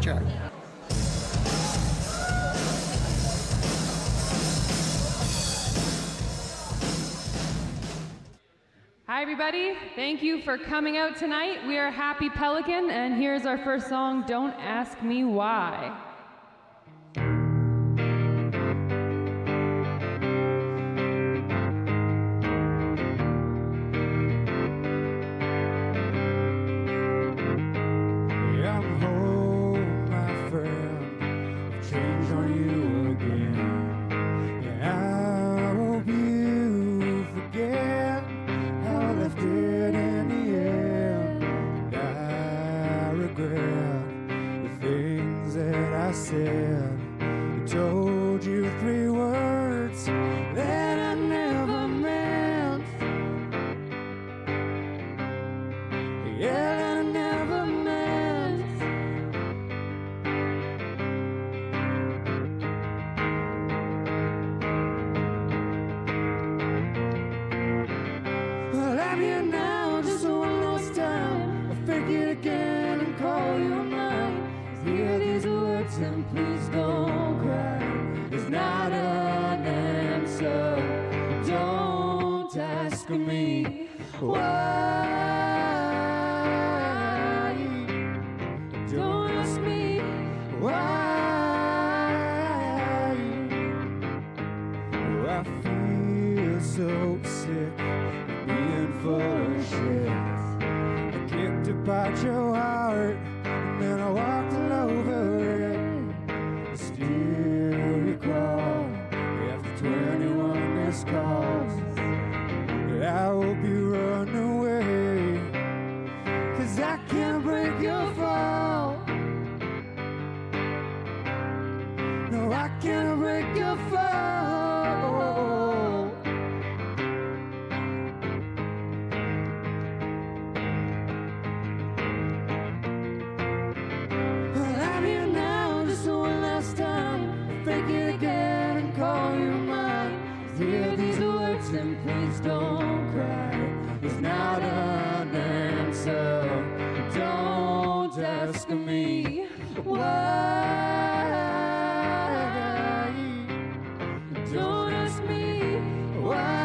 Okay. Hi everybody, thank you for coming out tonight. We are Happy Pelican, and here's our first song, Don't Ask Me Why. I'm home, my friend. I've changed on you again. Yeah, I hope you forget how I left it in the end. And I regret the things that I said. I told you 3 words that I never meant. Yeah, that I never meant. Well, I'm here now, just one last time. I'll fake it again and call you mine. Hear these words and please don't cry. It's not an answer. Don't ask me why. Don't ask me why. Oh, I feel so sick of being full of shit. I kicked apart your heart and then I walked all over it. I still recall after 21 missed calls that I hope you run away, 'cause I can't break your fall. No, I can't break your fall. Well, I'm here now, just one last time. I'll fake it again and call you mine. Hear these words and please don't cry. It's not an answer. Don't ask me why. Don't ask me why.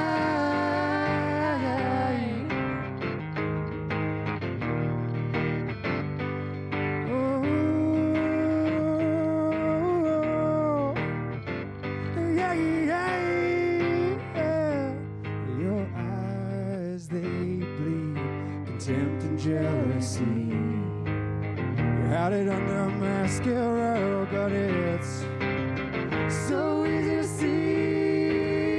Oh, yeah, yeah, yeah. Your eyes, they bleed contempt and jealousy. You had it under mascara, but it's so easy to see.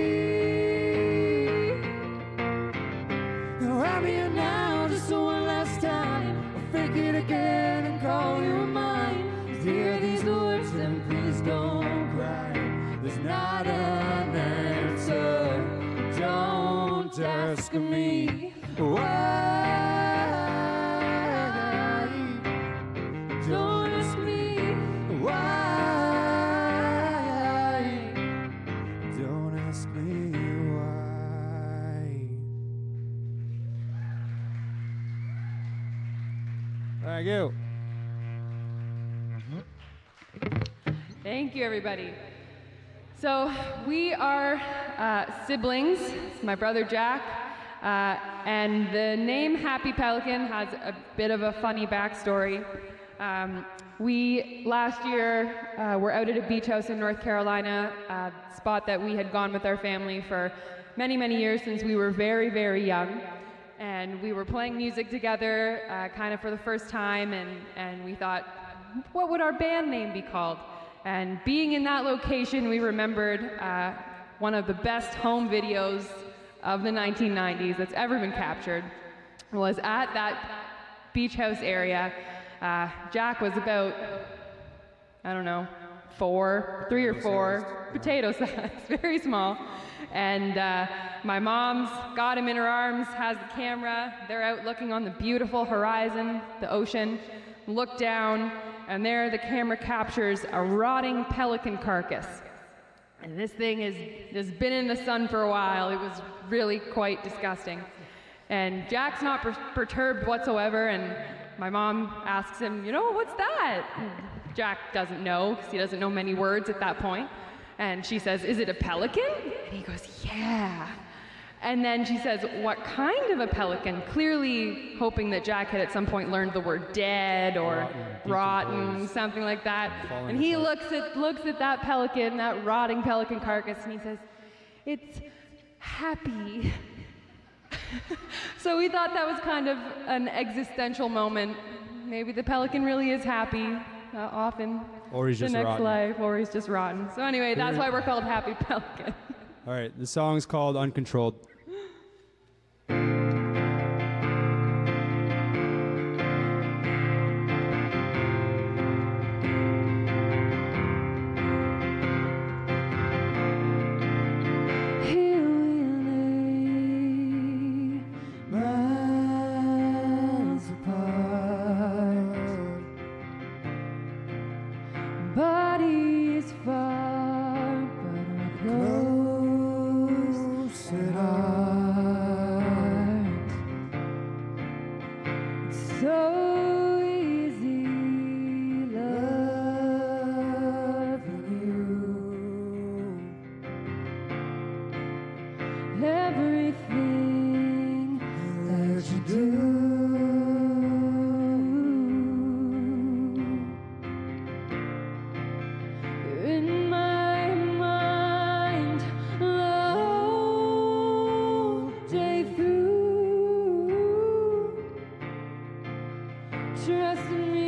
Now I'm here now, just one last time. I'll fake it again and call you mine. Hear these words and please don't cry. There's not an answer. Don't ask me why. Don't ask me why. Don't ask me why. Thank you. Thank you, everybody. So we are siblings. It's my brother Jack, and the name Happy Pelican has a bit of a funny backstory. We last year were out at a beach house in North Carolina, a spot that we had gone with our family for many, many years since we were very, very young. And we were playing music together kind of for the first time, and we thought, what would our band name be called? And being in that location, we remembered one of the best home videos of the 1990s that's ever been captured was at that beach house area. Jack was about, I don't know, 3 or 4, potato size, very small. And my mom's got him in her arms, has the camera. They're out looking on the beautiful horizon, the ocean. Look down, and there the camera captures a rotting pelican carcass. And this thing has been in the sun for a while. It was really quite disgusting. And Jack's not perturbed whatsoever, and my mom asks him, you know, what's that? Jack doesn't know, because he doesn't know many words at that point. And she says, "Is it a pelican?" And he goes, "Yeah." And then she says, "What kind of a pelican?" Clearly hoping that Jack had at some point learned the word dead or rotten, something like that. And he looks at that pelican, that rotting pelican carcass, and he says, "It's happy." So we thought that was kind of an existential moment. Maybe the pelican really is happy often. Or he's the just next rotten. life, or he's just rotten. So anyway, that's why we're called Happy Pelican. All right, the song's called Uncontrolled. Bodies far, but we're close at heart. It's so easy loving you. Everything that you do. In my mind, the whole day through. Trust me,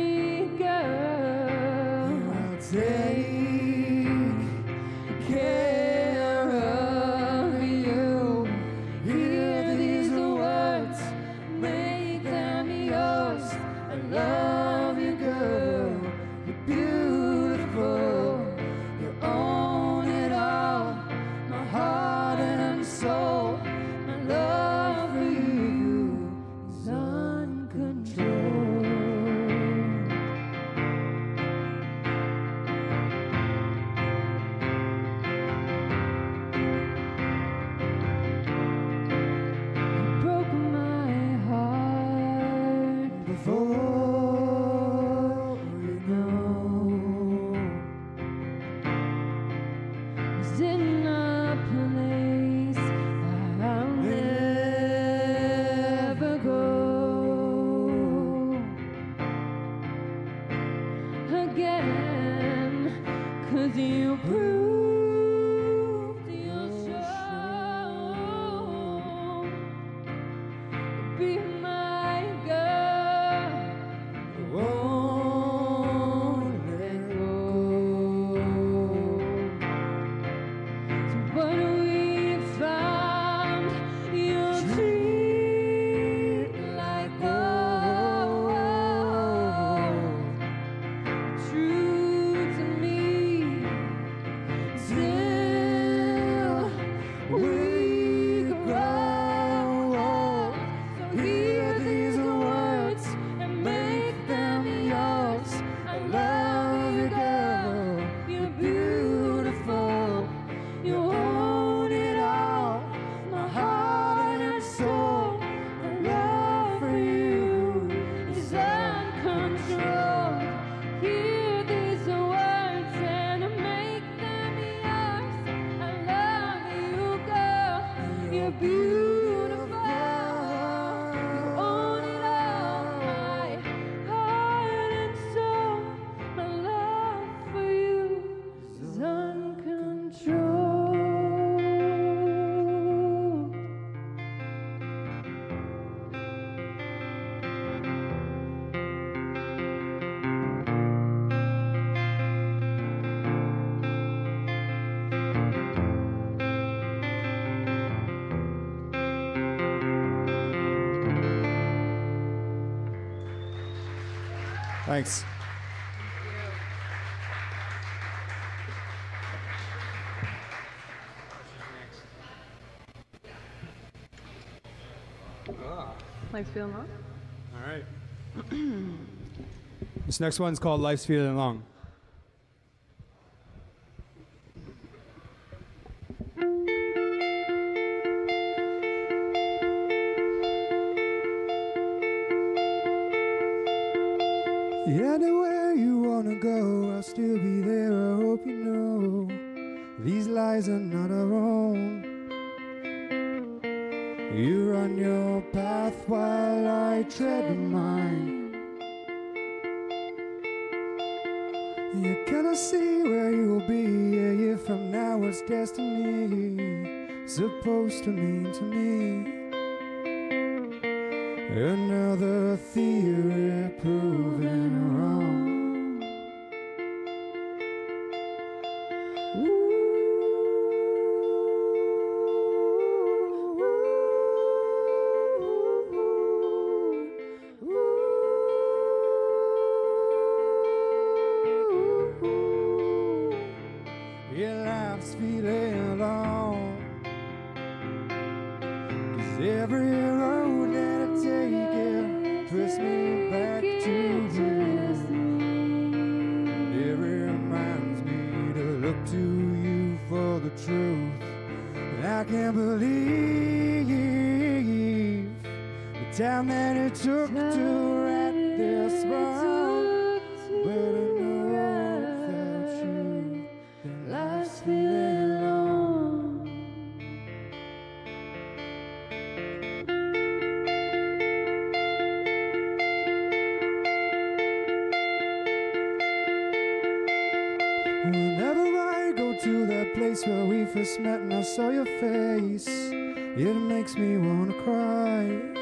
girl, I'll take care of you. Hear these words, make them yours. I love you, girl. You're beautiful. You own it all, my heart and soul. My love for you is uncontrolled. You broke my heart before you know. Was in a place I'll never go again, 'cause you proved you're strong. Be my girl, I won't let go. So what we found, you'll treat like gold. True to me, still we grow old. So hear these words and make them yours. I love you, girl. You're beautiful. You own it all, my heart and soul. My love for you is uncontrolled. Hear these words and make them yours. I love you, girl. You're beautiful. You own it all, my heart and soul. My love for you is uncontrolled. Thanks. Life's feeling long? All right. This next one's called Life's Feeling Long. Anywhere you wanna go, I'll still be there. I hope you know these lies are not our own. You run your path while I tread mine. You're gonna see where you'll be a year from now. What's destiny supposed to mean to me? Another theory proven wrong. Your life's feeling long, 'cause every road that I take it twists me back to you. It reminds me to look to you for the truth. And I can't believe the time that it took to write this wrong. But I know without you that life's feeling long. Whenever I go to that place where we first met and I saw your face, it makes me wanna cry.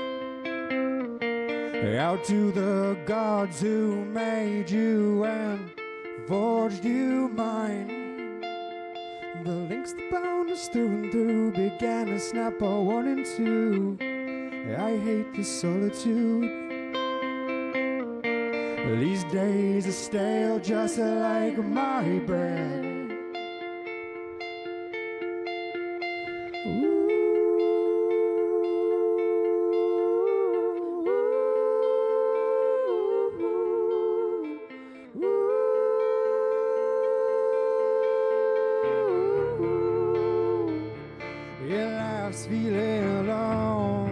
Out to the gods who made you and forged you mine. The links that bound us through and through began to snap a 1 and 2. I hate the solitude. These days are stale just like my bread. Your life's feeling long,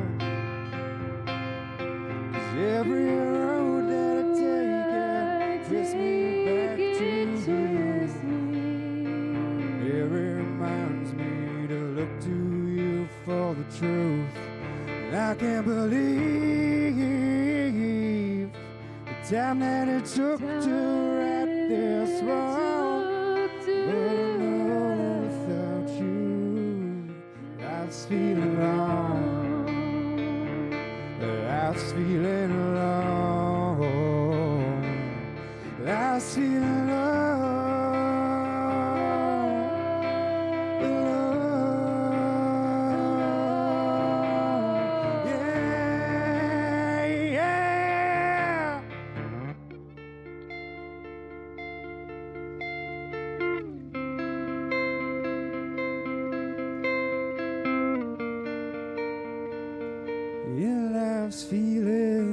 'cause every road that I take it twists me back to you. It reminds me to look to you for the truth. And I can't believe the time that it took to write this wrong. But I know without you life's feeling long. Life's feeling long. Life's feeling long. Yeah, yeah. Your life's feeling.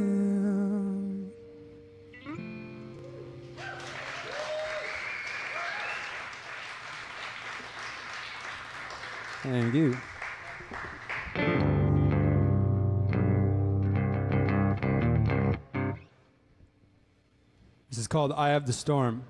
Thank you. This is called Eye of the Storm.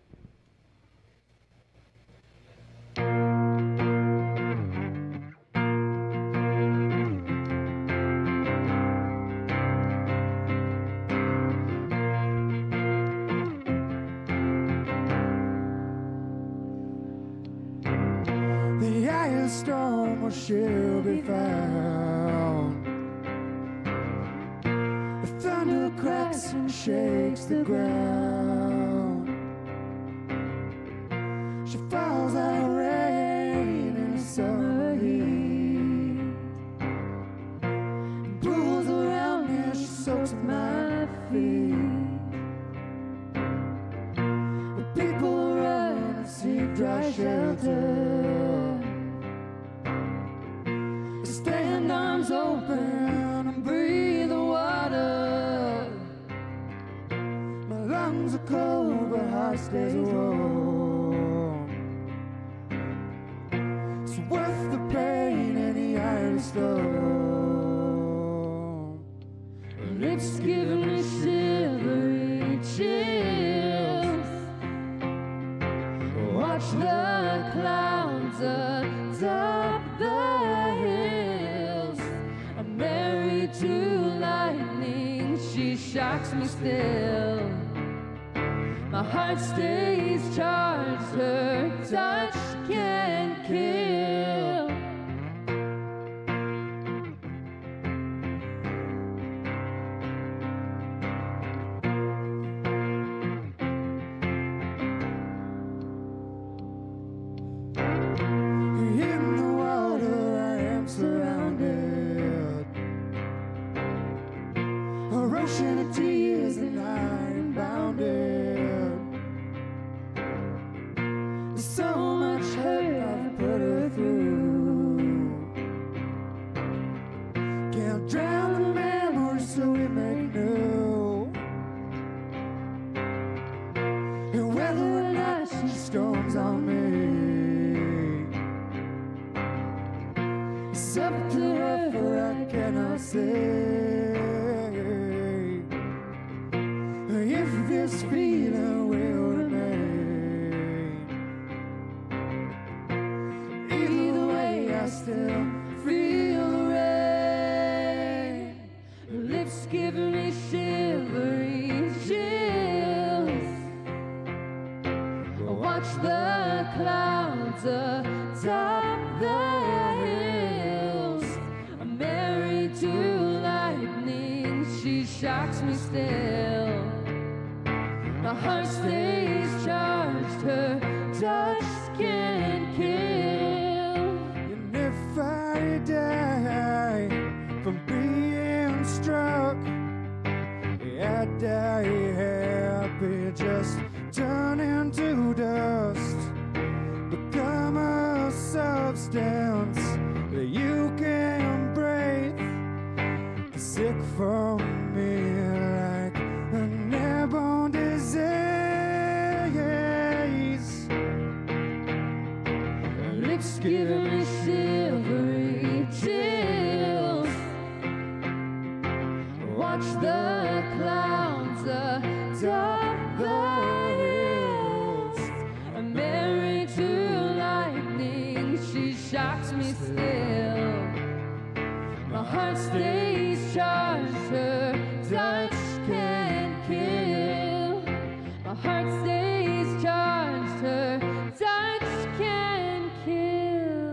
The eye of the storm where she'll be found. The thunder cracks and shakes the ground. She falls like rain in the summer heat. Pools around me, she soaks my feet. The people run and seek dry shelter. Stand arms open and breathe the water. My lungs are cold, but heart stays warm. It's worth the pain and the eye of the storm. And it's giving me shivery chills. shocks me still. My heart stays charged, her touch can kill. In the water I am surrounded, a ocean of tears and I am bounded. There's so much hurt I've put her through. Can't drown the memories so we make new. And whether or not she storms on me, it's up to her, for I cannot say if this feeling will remain. Either way, I still feel the rain. Her lips give me shivery chills. I watch the clouds atop the hills. I'm married to lightning, she shocks me still. My heart stays charged, her touch can kill. And if I die from being struck, I die happy, just turn into dust, become a substance that you can breathe, sick from me like an airborne disease. Lips give me shivery chills. Watch the clouds atop the hills. I'm married to lightning, she shocks me still. My heart stays charged, her touch can kill. My heart stays charged, her touch can kill.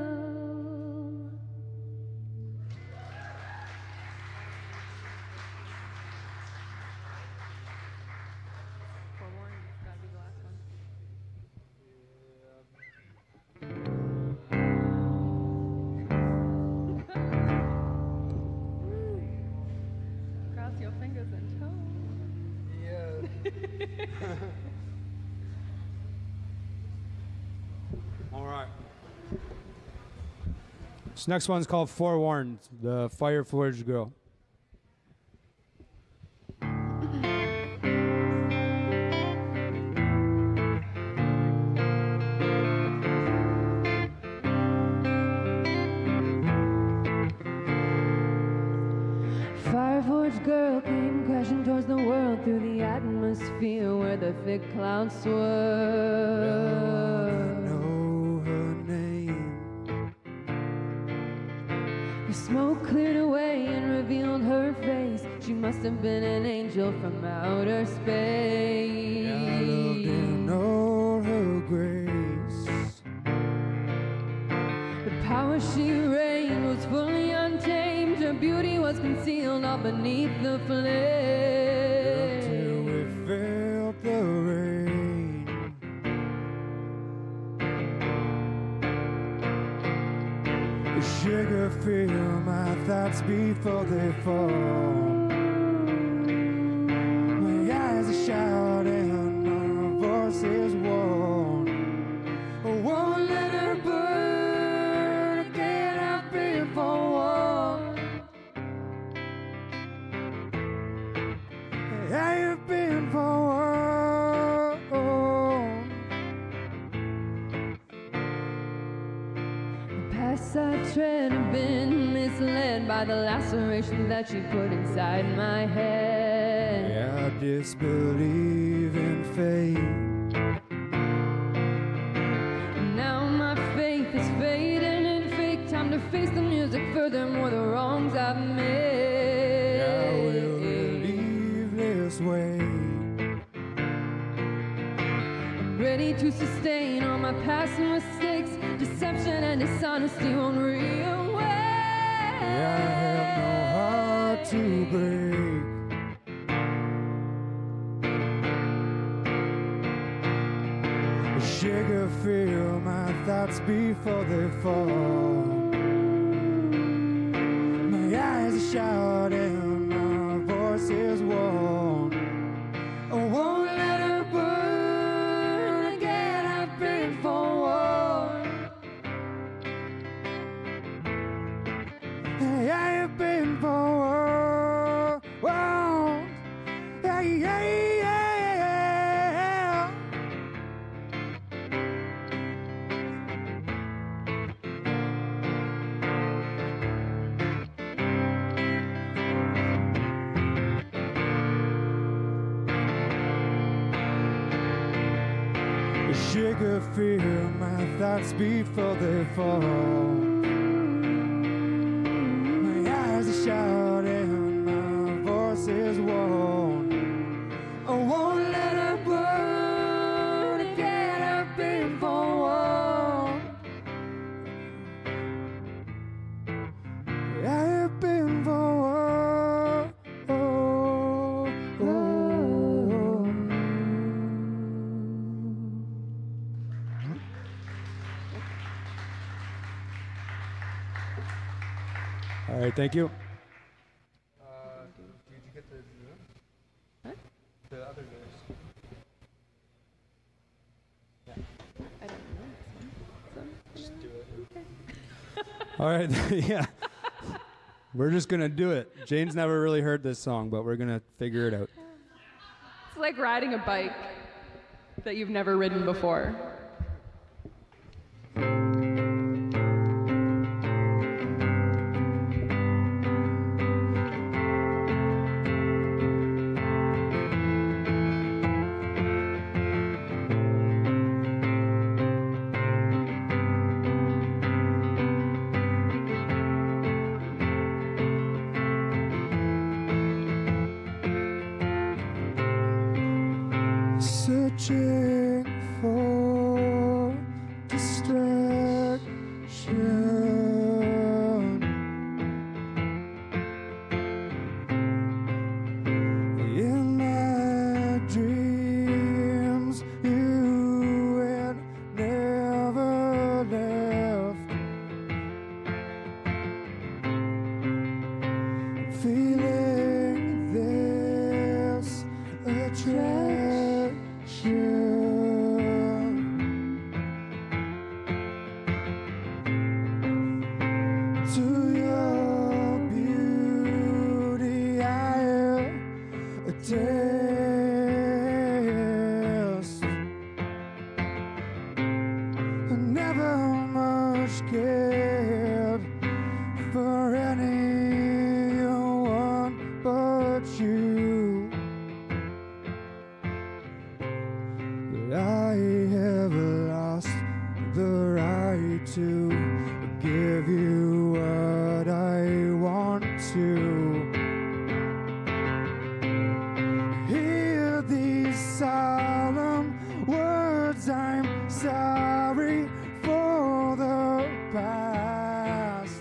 Forewarned, it's gotta be the last one. Cross your fingers and toes. Yeah. All right. This next one's called Forewarned, the Fire Forged Girl. Fireforged girl came crashing towards the world through the atmosphere where the thick clouds swirl. Know her name. The smoke cleared away and revealed her face. She must have been an angel from outer space. I loved in all her grace. The power she reigned was fully untamed. Her beauty was concealed all beneath the flame. Until we felt the rain. The sugar fill my thoughts before they fall. My eyes are shouting, my voice is warm. I won't let her burn again, I've been forewarned. I have been forewarned. The paths I tread have been misled by the laceration that she put inside my head. I disbelieve in fate. Now my faith is fading in fake. Time to face the music, furthermore the wrongs I've made. I will believe ready to sustain all my past mistakes. Deception and dishonesty won't reawake. I have no heart to break. Sugar fill my thoughts before they fall. My eyes are shouting, my voice is warm. I won't let her burn again. I've been forewarned. I have been forewarned. Hey, hey, hey. Sugar fill my thoughts before they fall. My eyes are shouting, my voice is warm. I won't let her burn again. I've been forewarned. I have been forewarned. All right, thank you. Did you get the What? The other guys? I don't know this one. Just do it. All right, yeah. We're just gonna do it. Jane's never really heard this song, but we're gonna figure it out. It's like riding a bike that you've never ridden before. Searching for distraction in my dreams, you had never left. Feeling this attraction to your beauty, I attest. Never much cared for anyone but you. I have lost the right to give you what I want to. Hear these solemn words, I'm sorry for the past.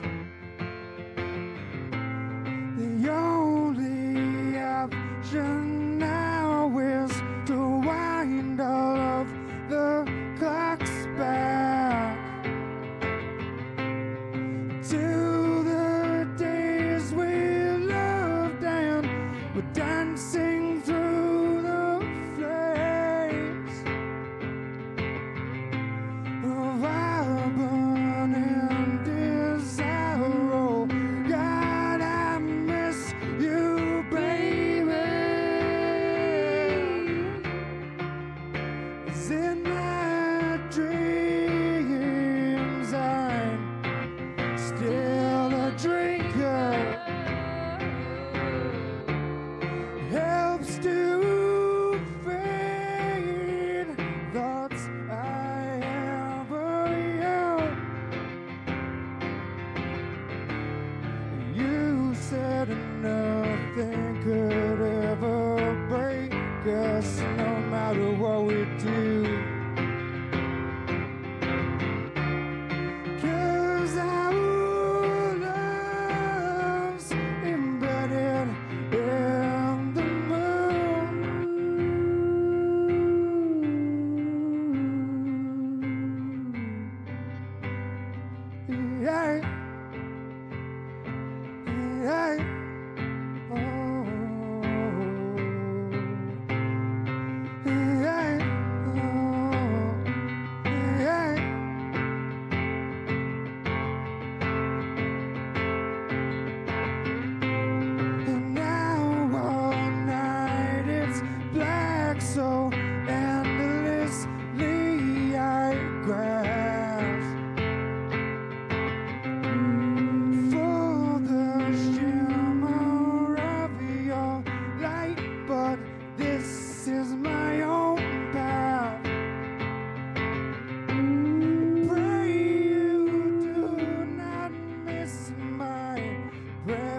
The only option now is to wind all of the clocks back to the days we loved and were dancing through the flames of our burning desire. Oh God, I miss you, baby. In my dreams, I'm still a drinker. Helps to fade thoughts I have of you. You said nothing could ever break us, no matter what we do.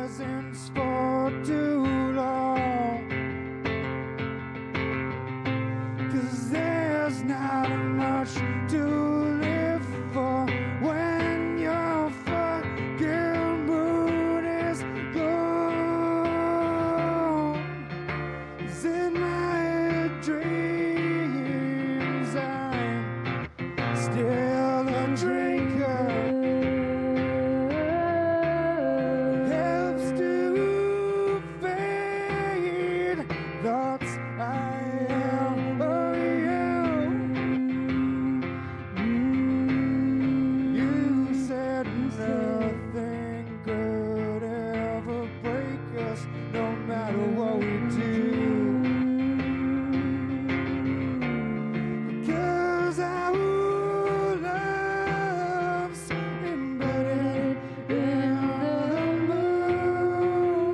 presents for too long. 'Cause there's not much to live for when your fucking mood is gone. 'Cause in my dreams I'm still a drinker. Helps to fade thoughts I am of you. You said nothing could ever break us, no matter what we do. 'Cause our love's embedded in the moon.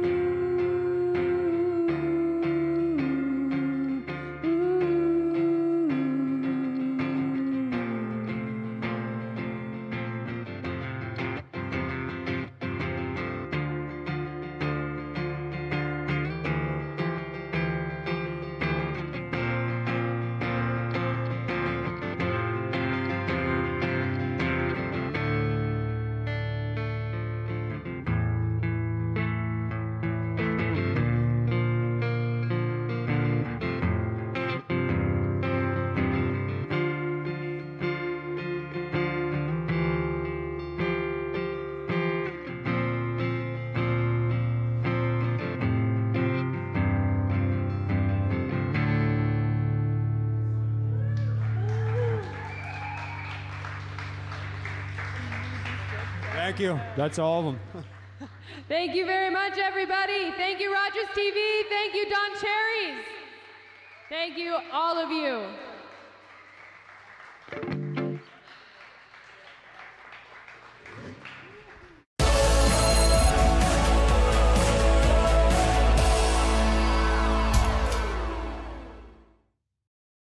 Thank you. That's all of them. Thank you very much, everybody. Thank you, Rogers TV. Thank you, Don Cherries. Thank you, all of you.